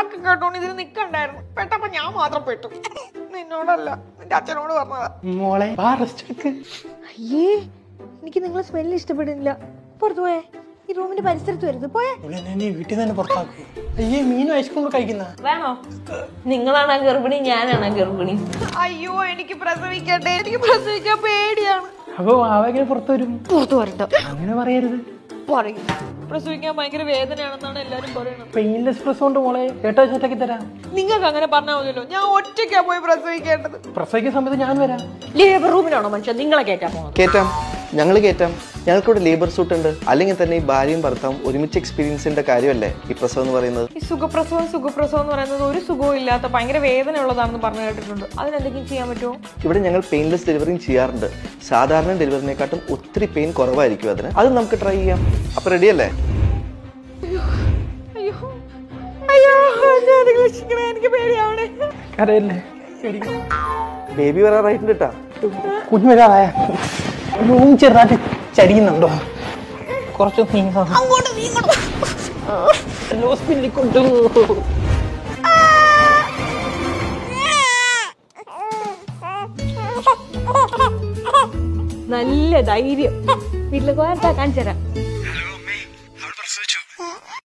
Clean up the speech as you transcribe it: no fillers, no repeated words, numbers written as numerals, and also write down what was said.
അതൊക്കെ കേട്ടോണ്ട് ഇതിന് നിക്കണ്ടായിരുന്നു. പെട്ടപ്പോ ഞാൻ മാത്രം പെട്ടു. നിന്നോടല്ല, നിന്റെ അച്ഛനോട് പറഞ്ഞതാ. മോളെ റെസ്റ്റ് എടുക്ക്. അയ്യേ, എനിക്ക് നിങ്ങളെ സ്മെല്ല് ഇഷ്ടപ്പെടുന്നില്ല. പുറത്തു പോയേ, ഈ റൂമിന്റെ പരിസരത്ത് വരുന്നത് പോയേ. വീട്ടിൽ തന്നെ പുറത്താക്കും. അയ്യേ, മീനും ഐസ്ക്രീം കഴിക്കുന്ന വേണോ? നിങ്ങളാണ് ഗർഭിണി, ഞാനാണ് ഗർഭിണി. അയ്യോ, എനിക്ക് പ്രസവിക്കട്ടെ, എനിക്ക് പ്രസവിക്കാൻ പേടിയാണ്. അപ്പൊ ആവെങ്ങനെ പുറത്തു വരും? പുറത്തു വരട്ടെ അങ്ങനെ പറയരുത്. പറയും, പ്രസവിക്കാൻ ഭയങ്കര വേദനയാണെന്നാണ് എല്ലാരും പറയുന്നത്. പെയിൻലെസ് പ്രസവം ഉണ്ട് മോളെ, 8 സെറ്റാക്കി തരാം. നിങ്ങൾക്ക് അങ്ങനെ പറഞ്ഞാൽ മതിയല്ലോ, ഞാൻ ഒറ്റയ്ക്കാ പോയി പ്രസവിക്കേണ്ടത്. പ്രസവിക്കുന്ന സമയത്ത് ഞാൻ വരാം. ലേബർ റൂമിലാണോ മനുഷ്യൻ നിങ്ങളെ കയറ്റാൻ പോകുന്നത്? കേറ്റാം, ഞങ്ങൾ കേറ്റാം. ഞങ്ങൾക്കിവിടെ ലേബർ സൂട്ട് ഉണ്ട്. അല്ലെങ്കിൽ തന്നെ ഈ ഭാര്യയും ഭർത്താവും ഒരുമിച്ച് എക്സ്പീരിയൻസിന്റെ കാര്യമല്ലേ ഈ പ്രസവം എന്ന് പറയുന്നത്. ഈ സുഖപ്രസവം എന്ന് പറയുന്നത് ഒരു സുഖവും ഇല്ലാത്ത ഭയങ്കര വേദന ഉള്ളതാണെന്ന് പറഞ്ഞു കേട്ടിട്ടുണ്ട്. അതിനെന്തെങ്കിലും ചെയ്യാൻ പറ്റുമോ? ഇവിടെ ഞങ്ങൾ പെയിൻലെസ് ഡെലിവറിയും ചെയ്യാറുണ്ട്. സാധാരണ ഡെലിവറിനെക്കാട്ടും ഒത്തിരി പെയിൻ കുറവായിരിക്കും അതിന്. അത് നമുക്ക് ട്രൈ ചെയ്യാം. അപ്പൊ റെഡി അല്ലേ? എനിക്ക് പേടിയാവണേ. ബേബി വരാറായിട്ടുണ്ട് കേട്ടാ. കുഞ്ഞു വരാറായ റൂം ചെറുതായിട്ട് ചരിയുന്നുണ്ടോ? കുറച്ച് ഹോസ്പിറ്റലിൽ കൊണ്ടു. നല്ല ധൈര്യം. വീട്ടിലേക്ക് പോയാൽ കാണിച്ചു തരാം.